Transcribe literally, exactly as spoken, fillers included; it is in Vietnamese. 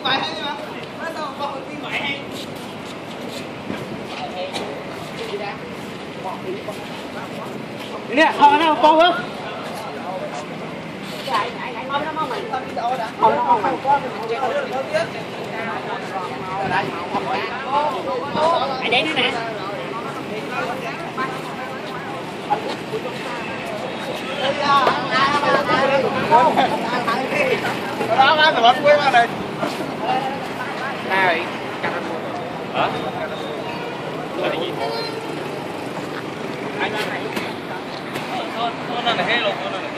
Bài hay mà. Nó sao con đi bài hay. Nè, thôi nó con ơi. Chạy chạy chạy thôi nó mong mình thôi video đã. Thôi nó mong mình con mình không biết. Hãy đến nữa nè. Đó đó tụi bạn quên qua đây. Này, chặt anh luôn. Hả? Là cái gì? Anh này. Con con này hết luôn, con này.